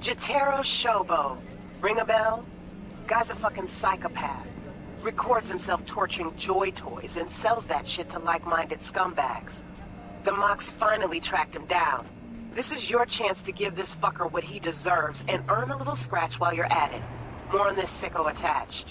Jotaro Shobo. Ring a bell? Guy's a fucking psychopath. Records himself torturing Joy Toys and sells that shit to like-minded scumbags. The Mox finally tracked him down. This is your chance to give this fucker what he deserves and earn a little scratch while you're at it. More on this sicko attached.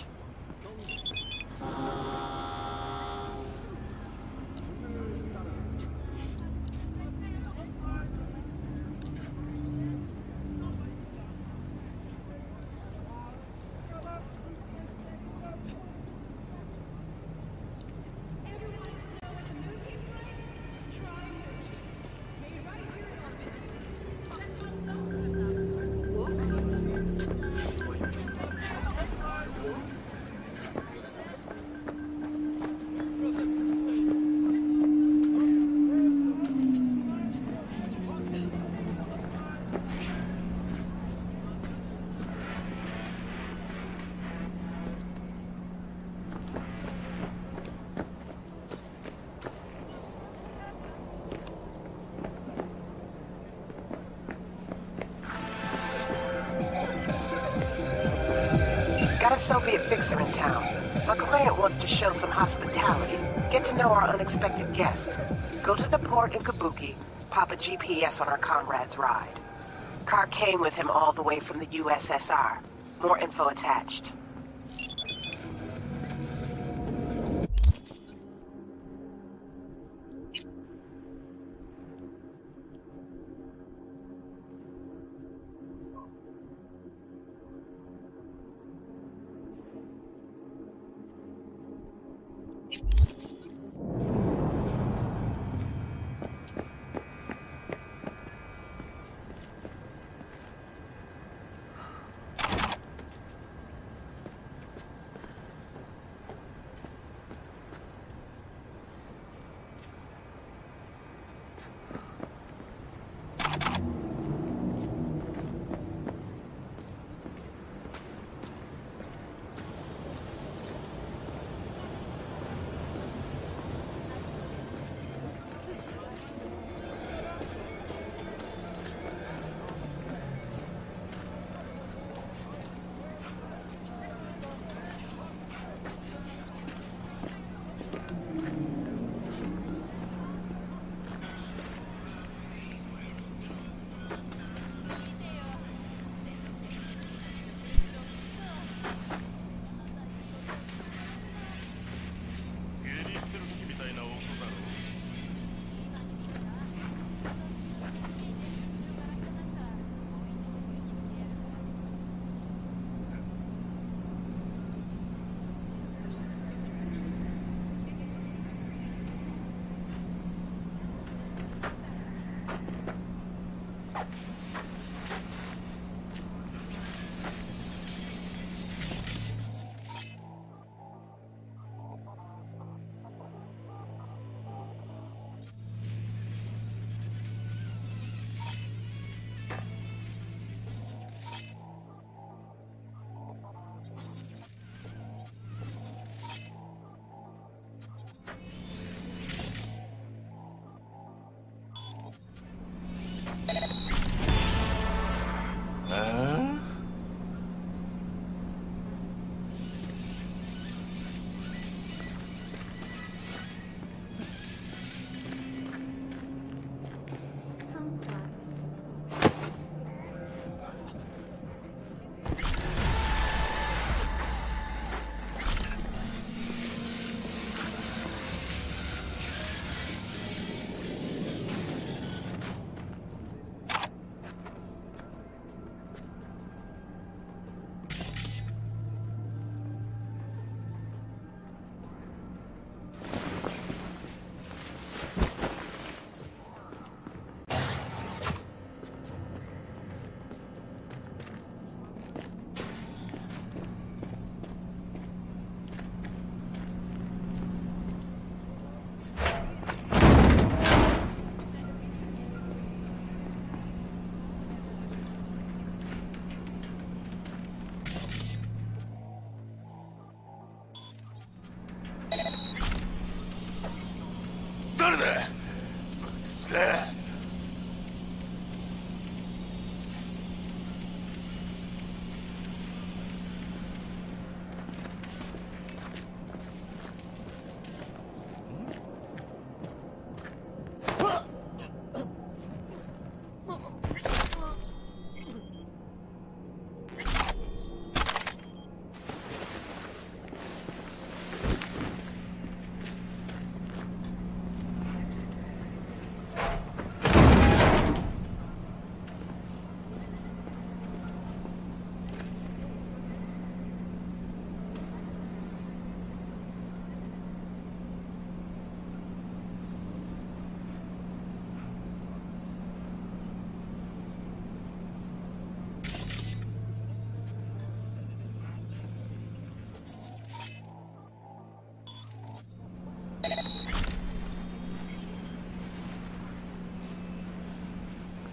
Got a Soviet fixer in town. My client wants to show some hospitality. Get to know our unexpected guest. Go to the port in Kabuki. Pop a GPS on our comrade's ride. Car came with him all the way from the USSR. More info attached.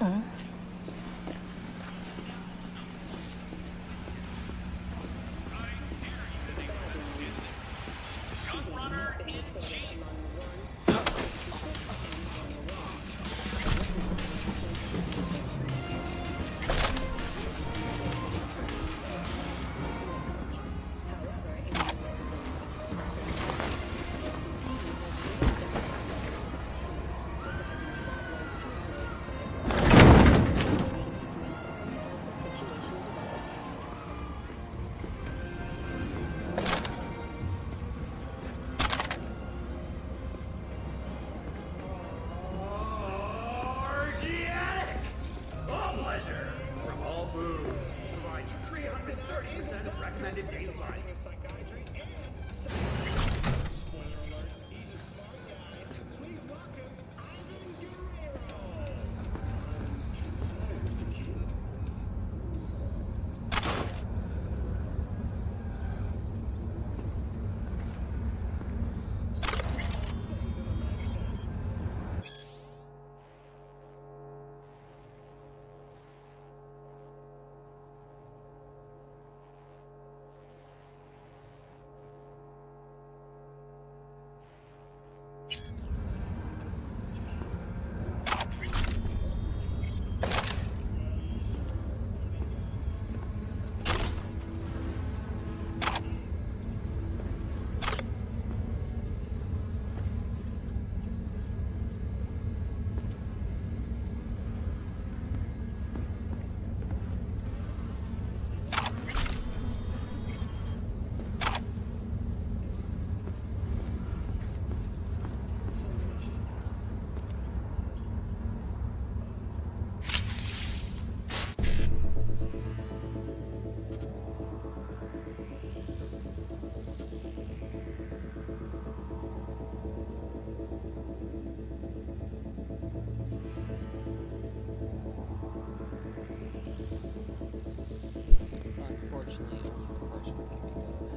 Unfortunately, only the first one can be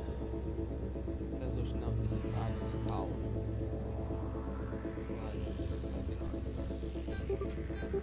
done. Because there's no 55 in the column. Like the second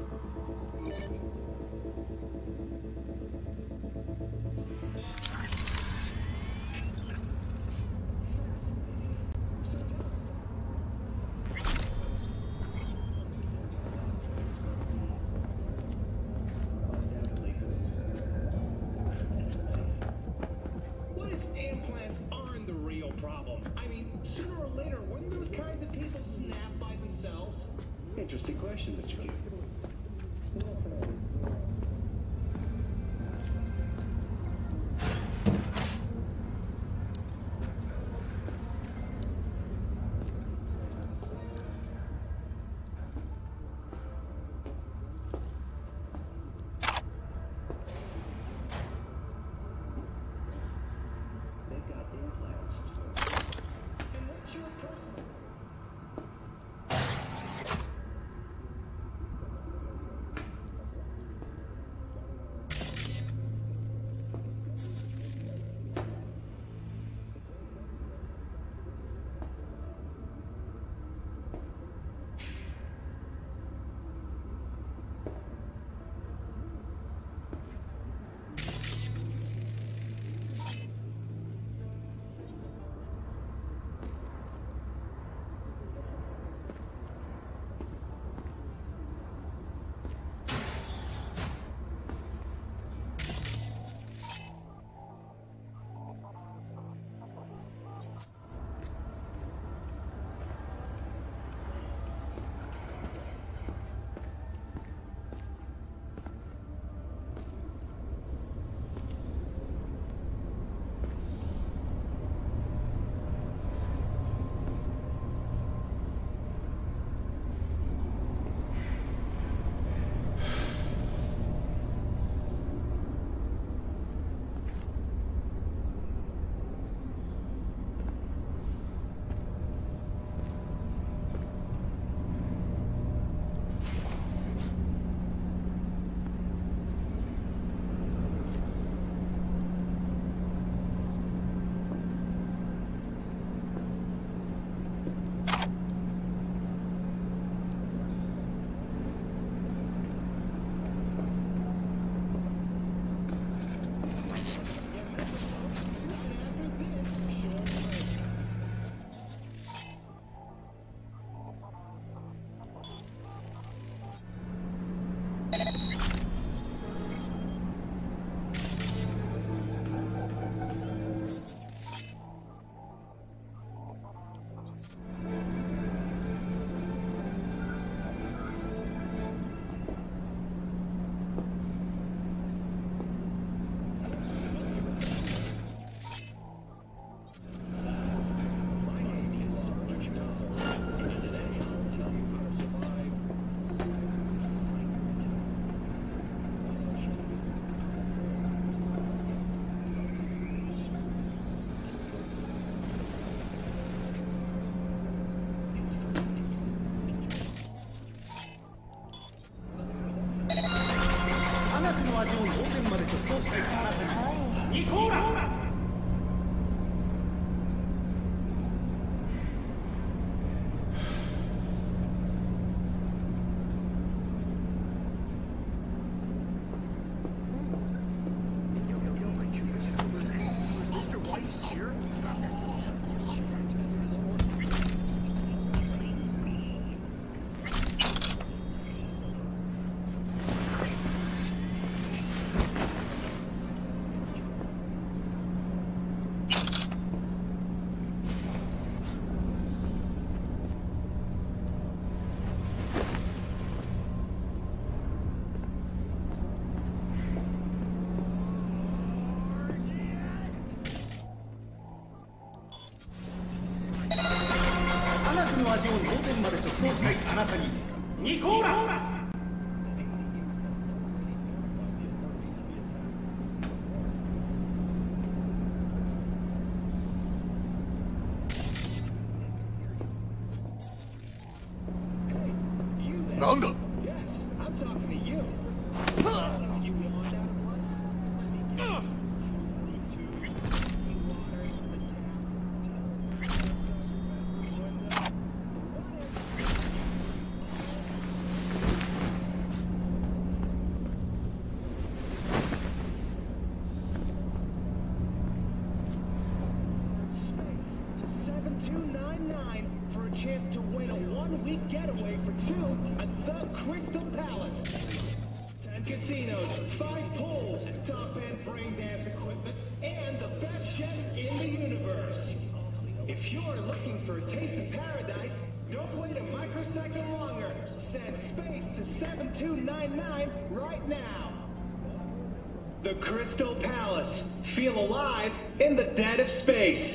Interesting question, Mr. Q. 点まで直行したいあなたにニコーラ。なんだ。 Chance to win a one-week getaway for two at the Crystal Palace. 10 casinos, 5 pools, top-end brain dance equipment, and the best chefs in the universe. If you're looking for a taste of paradise, don't wait a microsecond longer. Send space to 7299 right now. The Crystal Palace. Feel alive in the dead of space.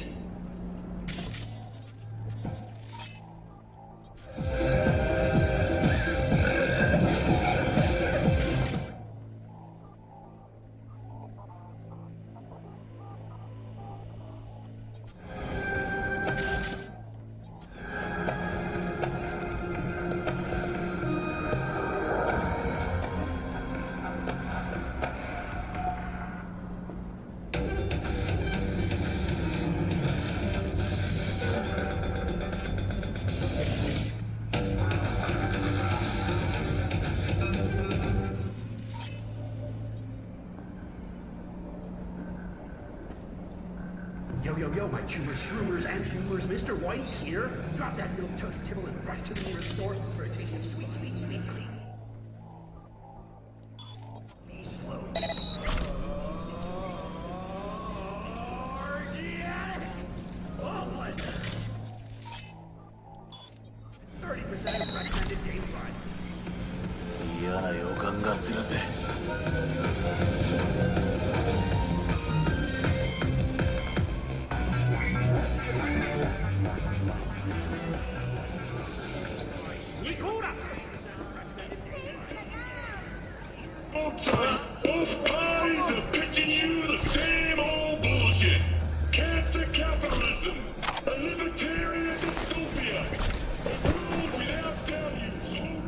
Yo, my tumors, shroomers, and humors, Mr. White here. Drop that milk toast kibble and rush to the nearest store for a taste of sweet, sweet, sweet clean. Be slow. Organic! All blood. 30% recommended day one. 嫌な予感がするぜ。 Both parties are pitching you the same old bullshit. Cancer capitalism, a libertarian dystopia, a world without values,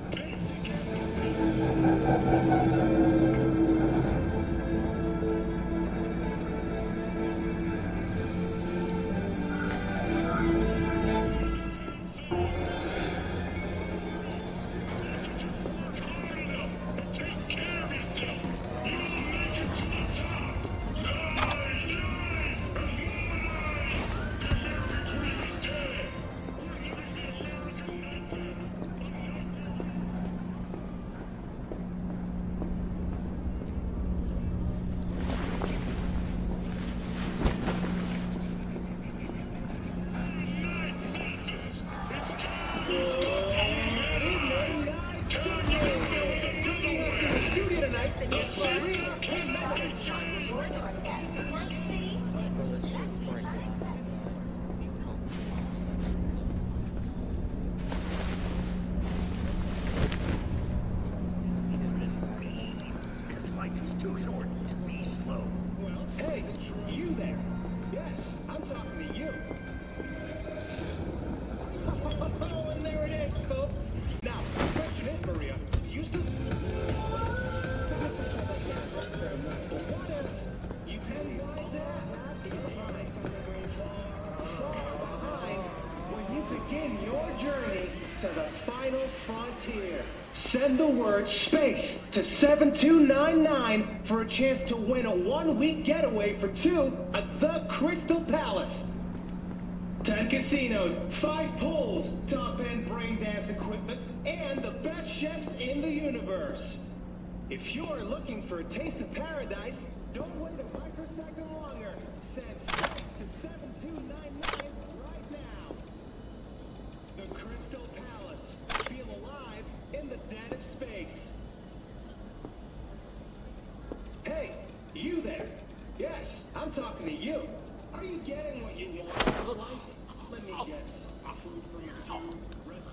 Too short. Be slow. Well, hey, you there. Yes, I'm talking to you. Oh, and there it is, folks. Now, the question is, Maria, you still... You can wise that far behind when you begin your journey to the final frontier. Send the word SPACE to 7299 for a chance to win a one-week getaway for two at the Crystal Palace. 10 casinos, 5 pools, top-end brain dance equipment, and the best chefs in the universe. If you're looking for a taste of paradise, don't wait a microsecond longer. Send SPACE to 7299 right now. The Crystal Palace. Feel alive in the dead of space. Hey, you there. Yes, I'm talking to you. Are you getting what you want? Let me guess. Food for your two,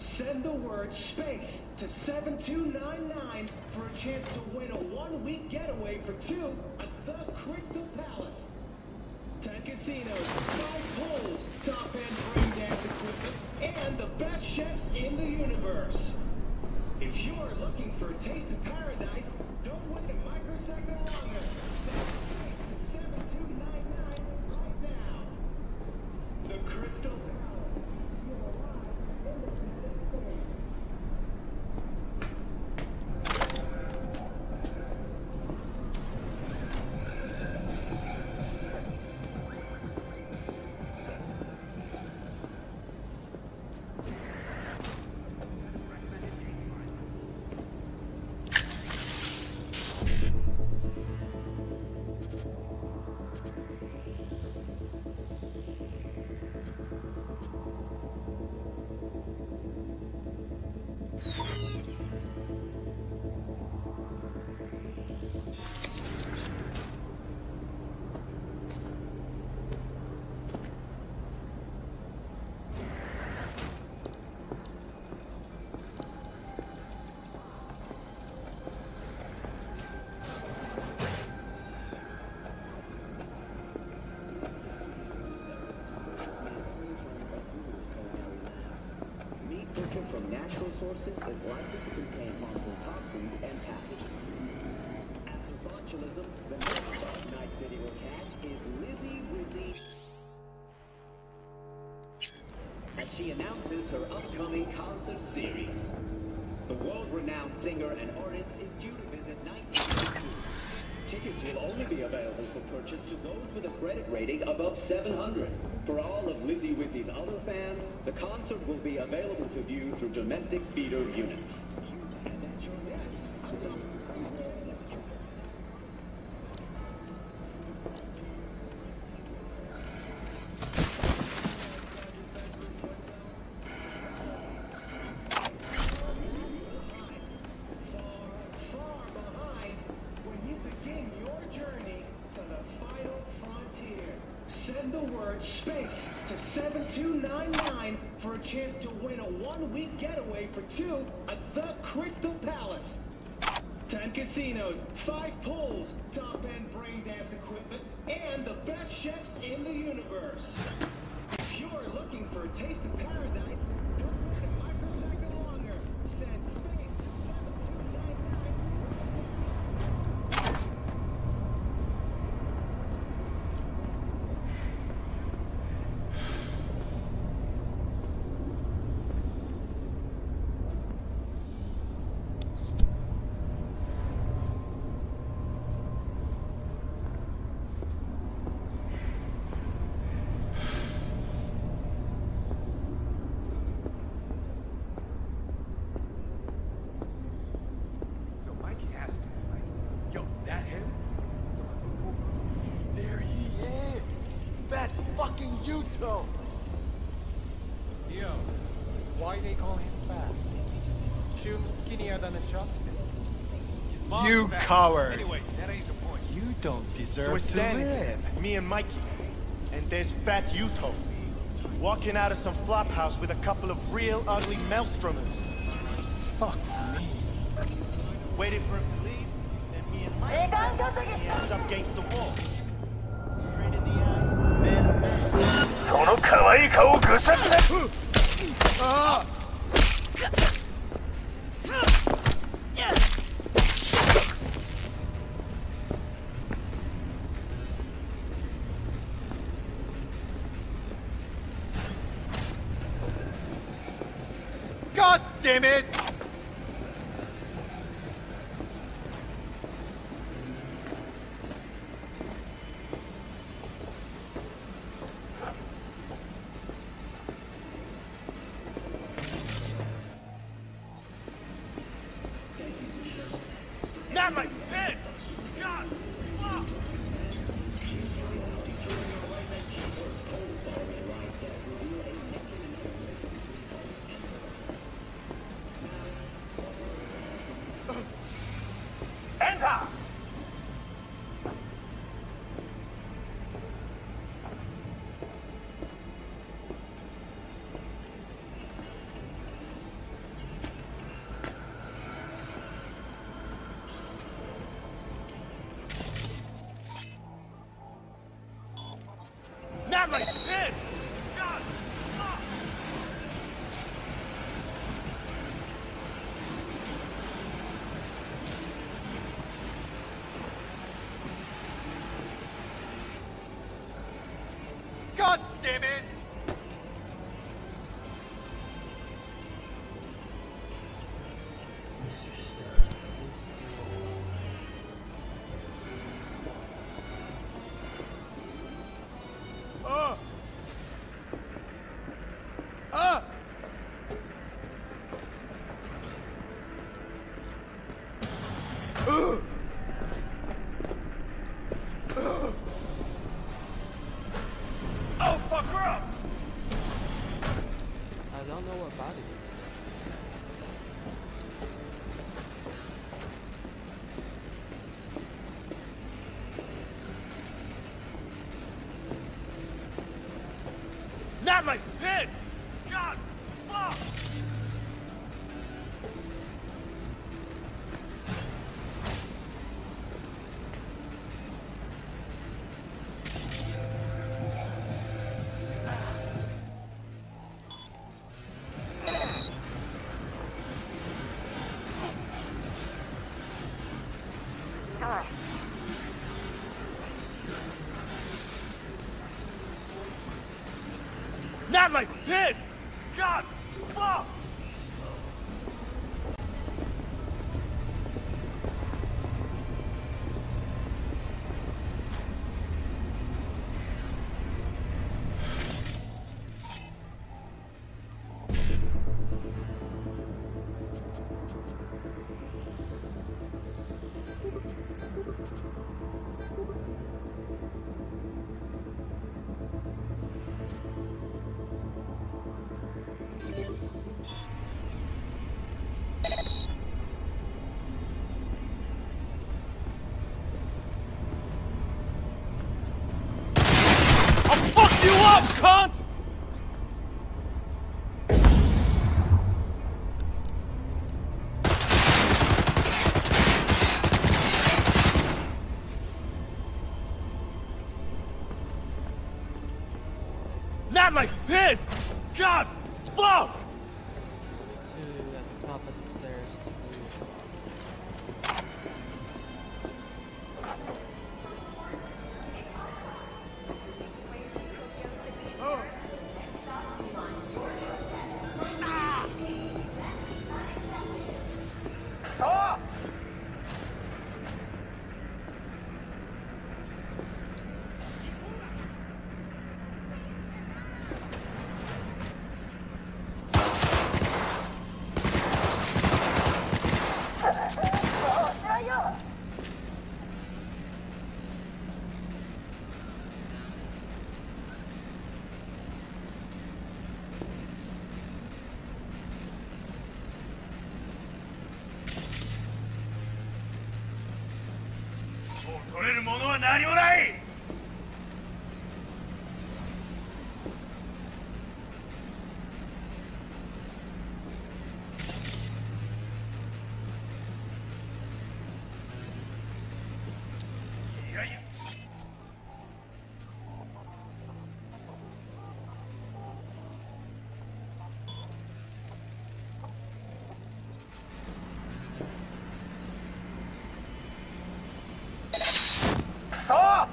Send the word SPACE to 7299 for a chance to win a one-week getaway for two at the Crystal Palace. 10 casinos, 5 pools, top-end brain dance equipment, and the best chefs in the universe. If you are looking for a taste of paradise, don't wait a microsecond longer. Send SPACE to 7299 right now. The Crystal Palace. You arrive independent space. Taken from natural sources is likely to contain harmful toxins and pathogens. After botulism, the next stop Night City will catch is Lizzie Wizzy, as she announces her upcoming concert series. The world-renowned singer and artist is due to visit Night City soon. Tickets will only be available for purchase to those with a credit rating above 700. For all of Lizzie Wizzy's other fans, the concert will be available to view through domestic theater units. And that's your guess. Far behind when you begin your journey to the final frontier. Send the word SPACE to 7299 for a chance to win a one-week getaway for two at the Crystal Palace. 10 casinos, 5 pools, top-end brain dance equipment, and the best chefs in the universe. If you're looking for a taste of paradise, don't wait a microsecond longer. Send SPACE to 7299. So Mikey asks me, like, yo, that him? So I look over. There he is! Fat fucking Yuto! Yo, why they call him fat? Shoot him skinnier than a chopstick. His mom's You fat. coward. Anyway, that ain't the point. You don't So deserve we're to standing there, live. me and Mikey, and there's Fat Yuto, walking out of some flop house with a couple of real ugly maelstromers. Fuck me. Waited for him to leave, then me and Mikey, he ass up against the wall. Straight in the eye, man to man. その可愛い顔をぐさぐさ。God damn it! Not like this! God, fuck! Enter! damn it! Oh, fuck her up! I don't know what body is. Not like this! God, fuck! Not like this! God, fuck! I'll fuck you up, cunt! Not like this! God, fuck! Two at the top of the stairs. Two. Stop!もう取れるものは何もない。いやいや。Stop!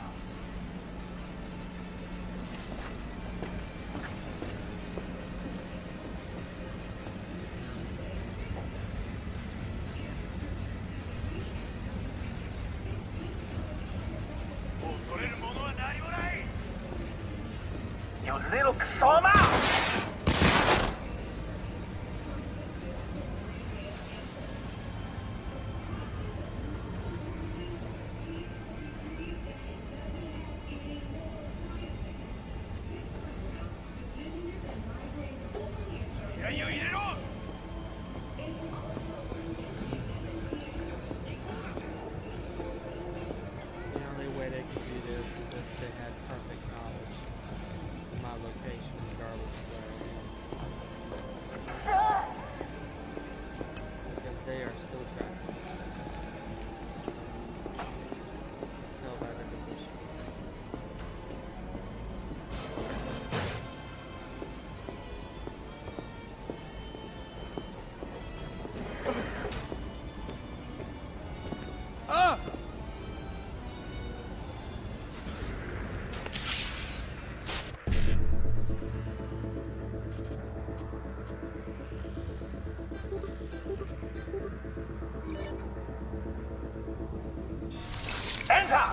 Enter!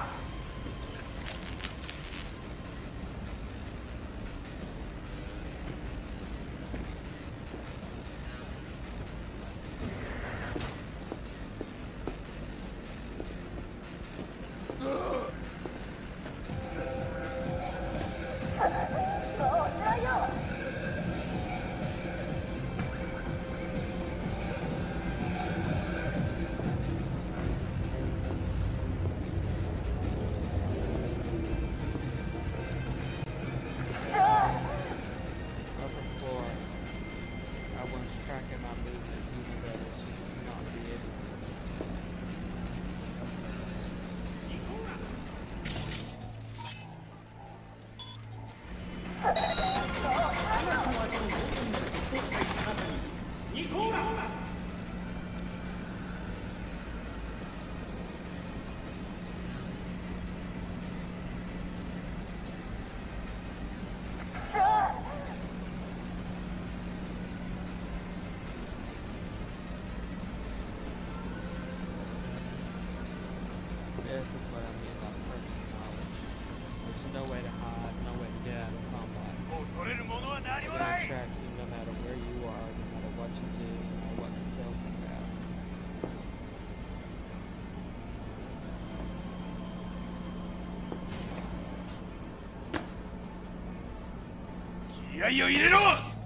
This is what I mean about perfect knowledge. There's no way to hide, no way to get out of combat. They're gonna track you no matter where you are, no matter what you do, no matter what skills you have. 気合を入れろ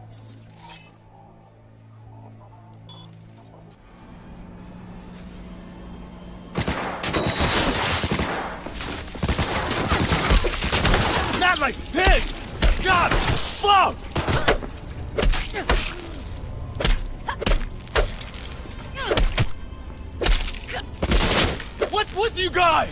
Not like this! God! Fuck! What's with you guys?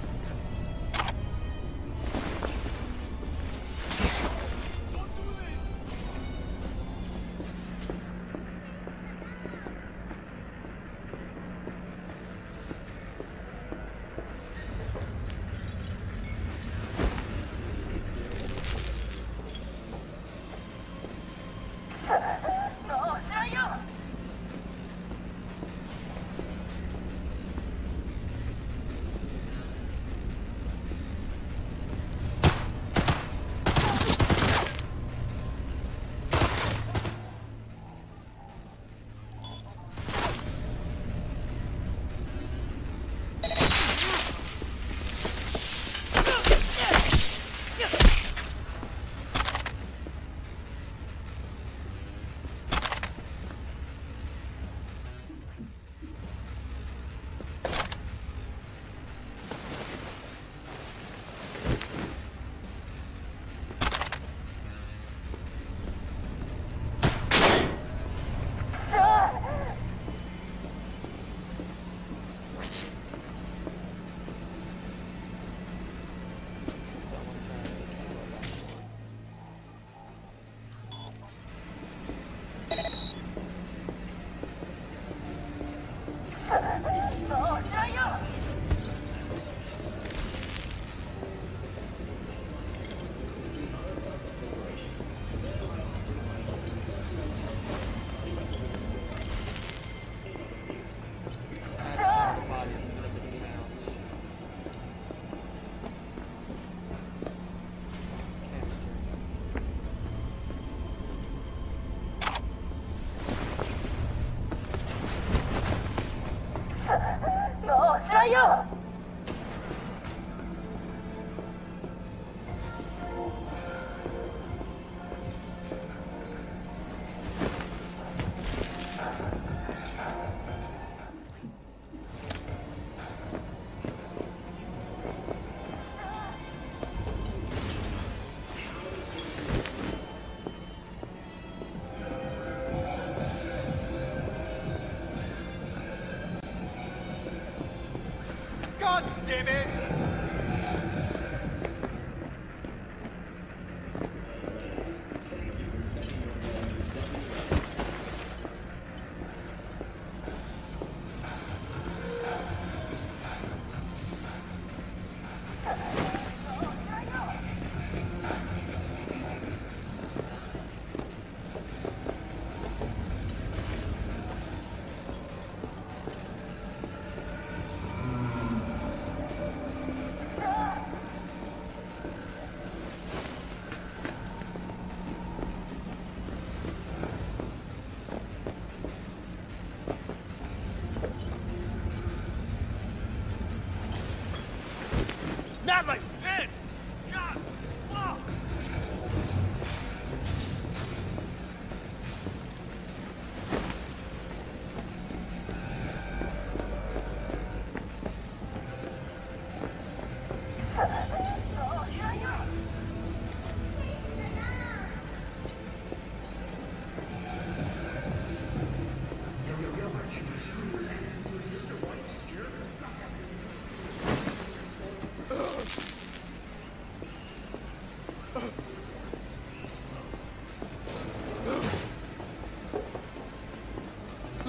God damn it!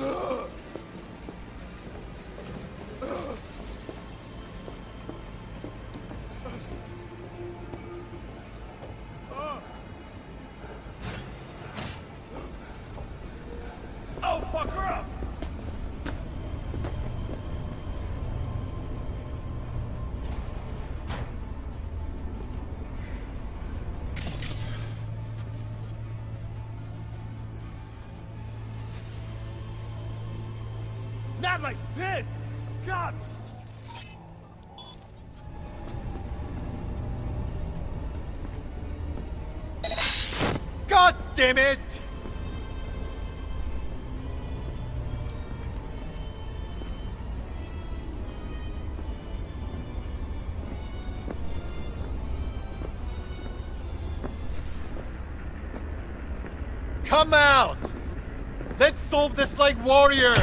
Oh, fuck her up! Not like this! God! God damn it! Come out! Let's solve this like warriors!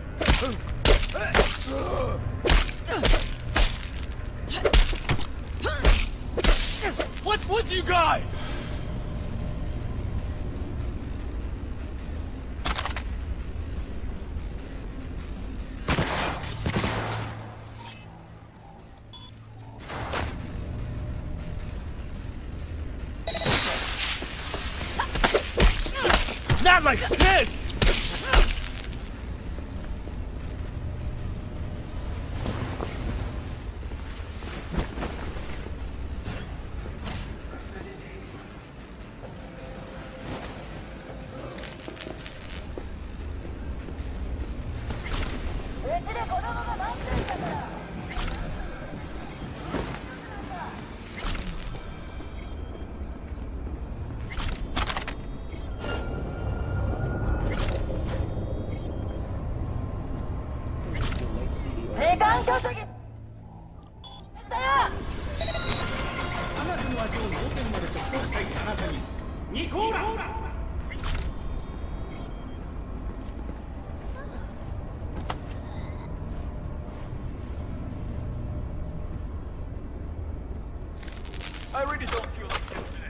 What's with you guys? Not like this! I really don't feel like this today.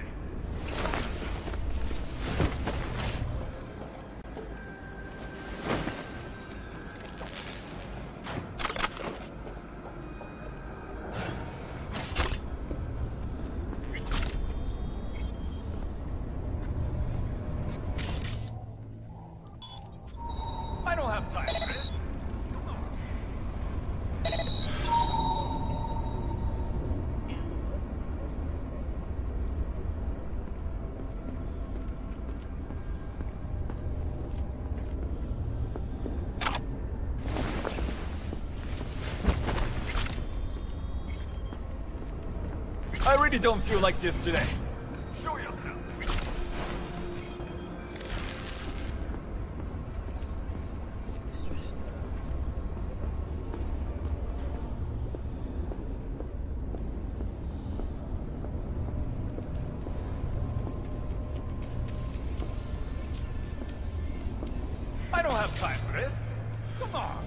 I don't have time for this. I really don't feel like this today. Show yourself. I don't have time for this. Come on.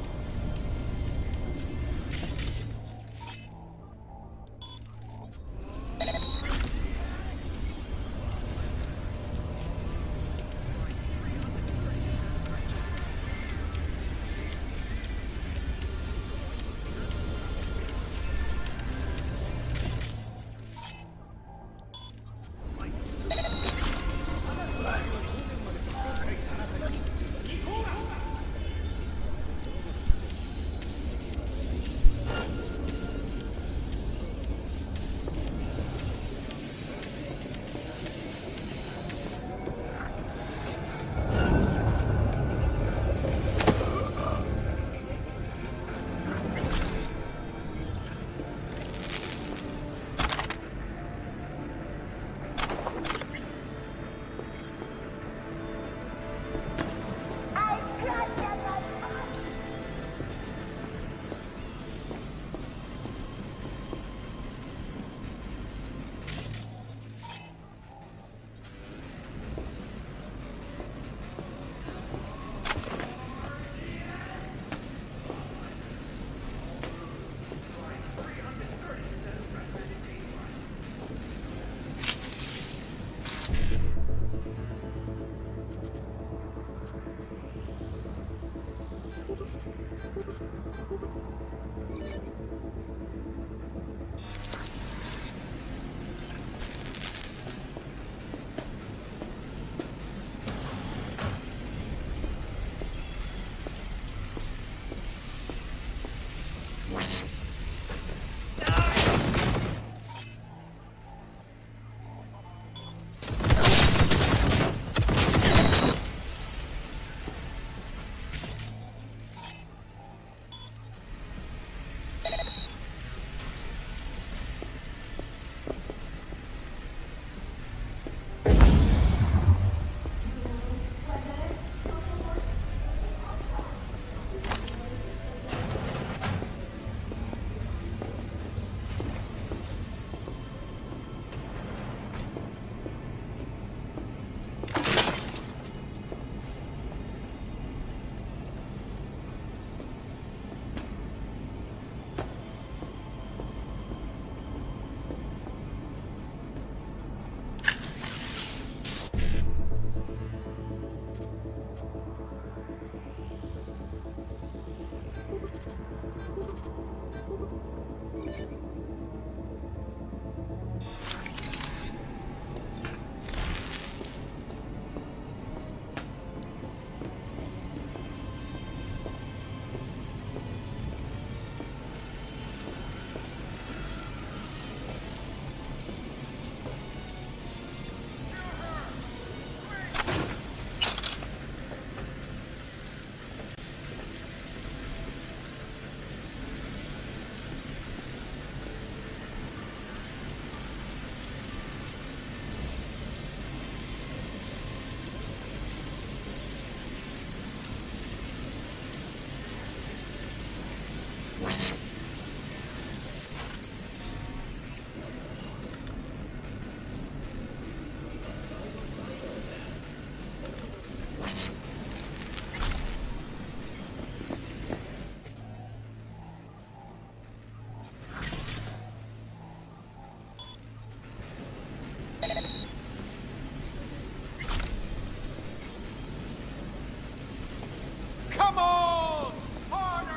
Come on! Harder!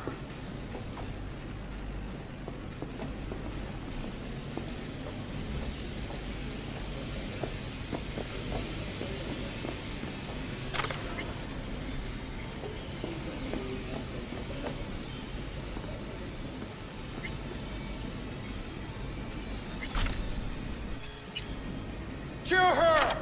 Cure her!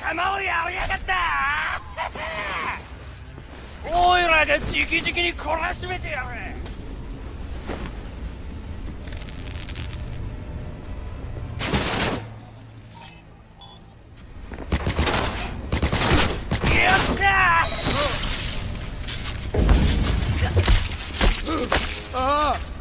様をやりやがったおいらが直々に懲らしめてやれやったああ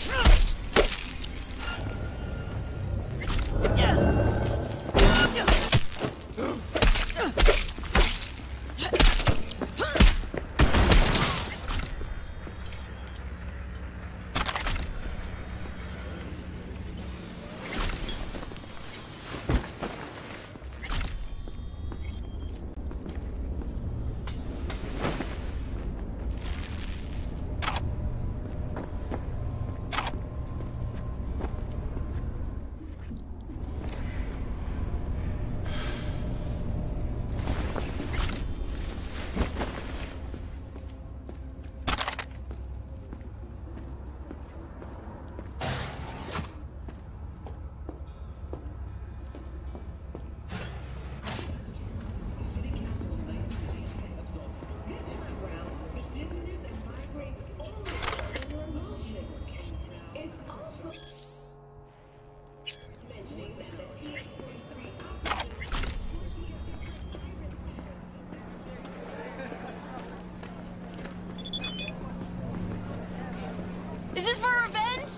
Is this for revenge?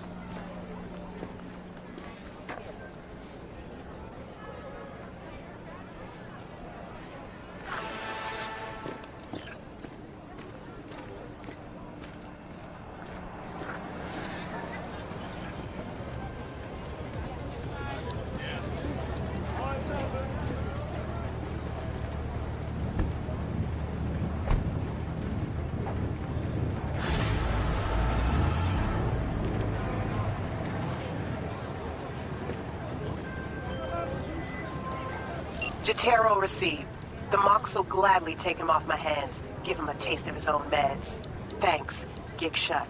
Jotaro received. The Mox will gladly take him off my hands, give him a taste of his own meds. Thanks. Gig shut.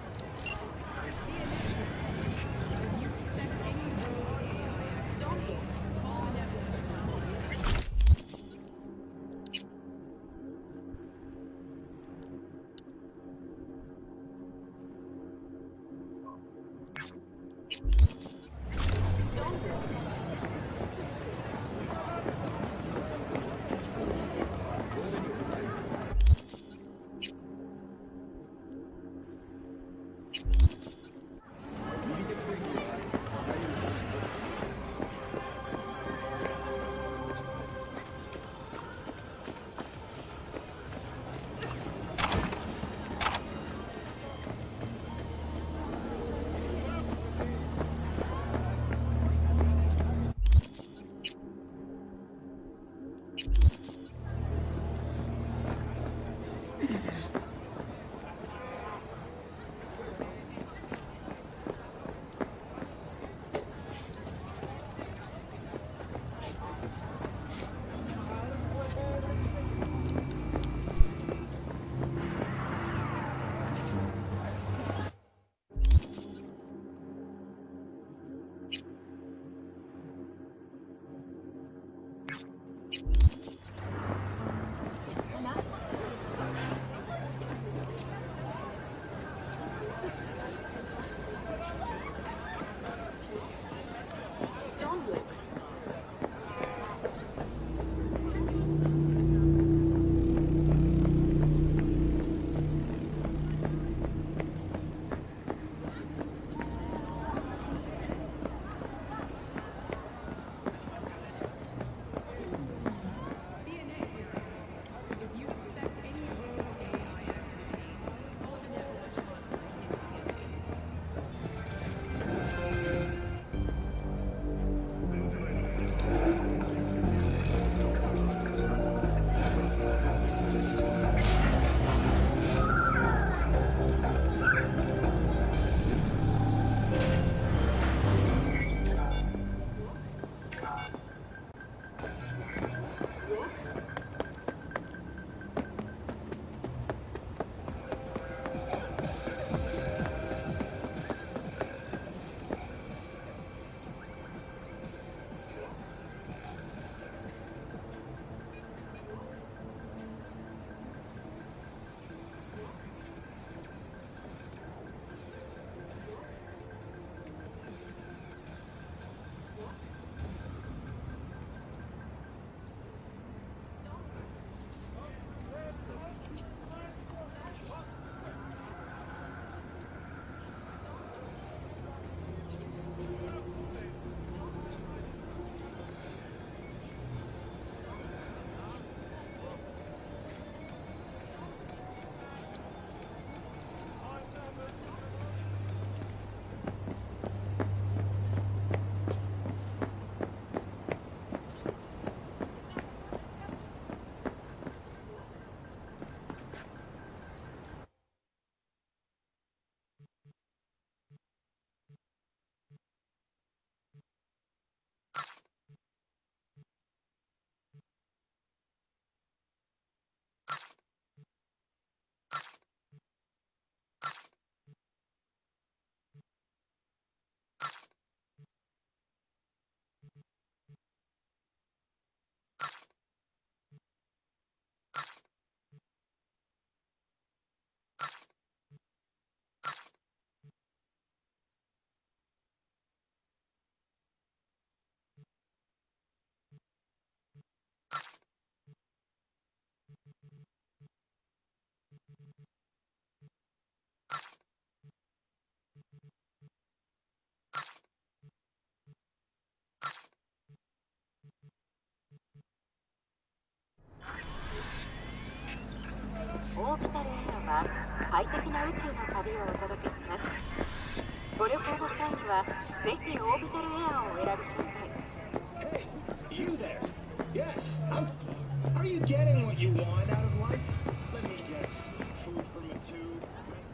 は快適な宇宙の旅をお届けします。ご旅行の際にはぜひオービタルエアをお選びください。 Hey, you there? Yes, are you getting what you want out of life? Let me guess. Food from a tube.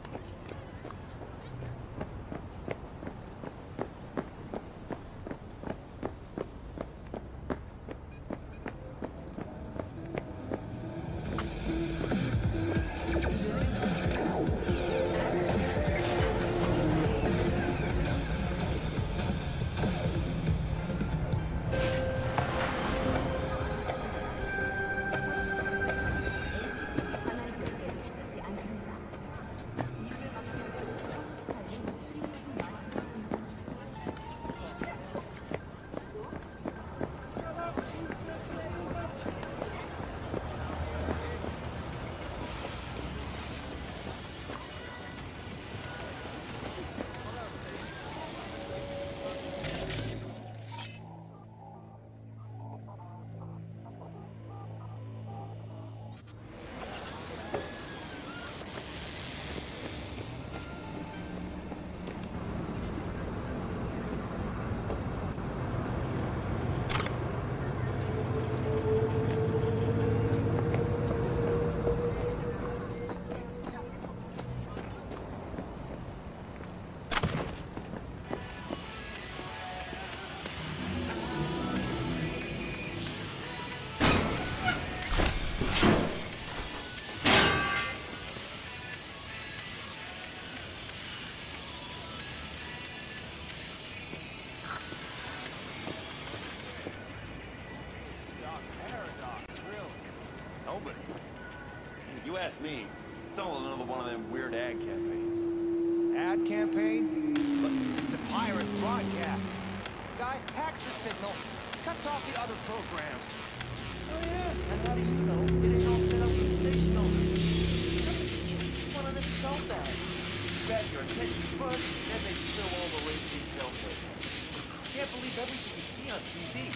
You ask me, it's all another one of them weird ad campaigns. Ad campaign? Look, it's a pirate broadcast. Guy hacks the signal, cuts off the other programs. Oh yeah, and how do you know it ain't all set up for the station owners? One of them scumbags. Grab your attention first, then they spill all the race details later. Can't believe everything you see on TV.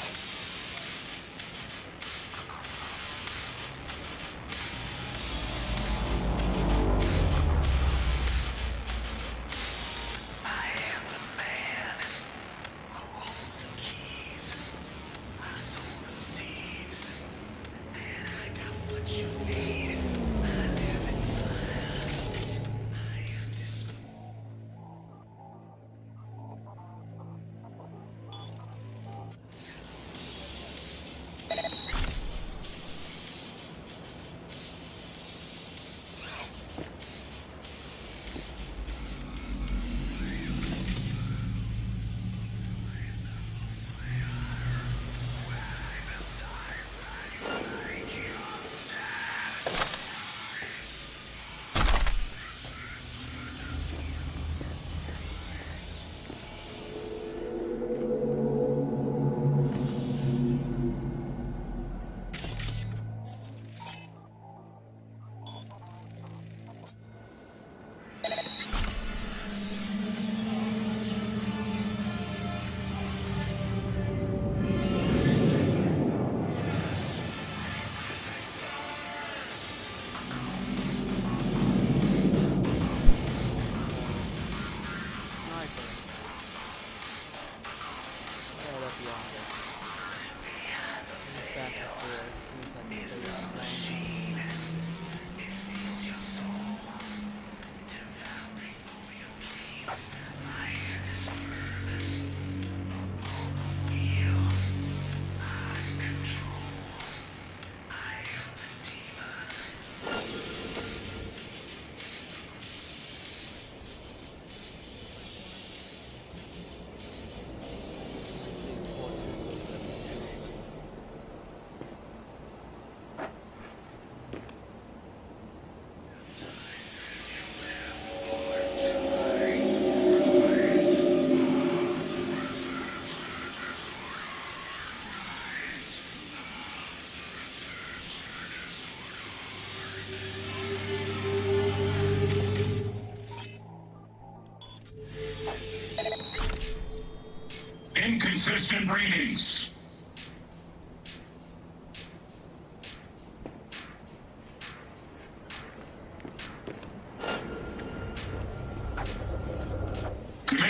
Inconsistent readings.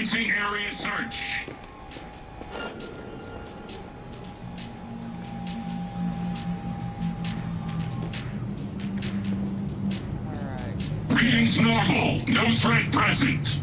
Commencing area search. Readings normal. No threat present.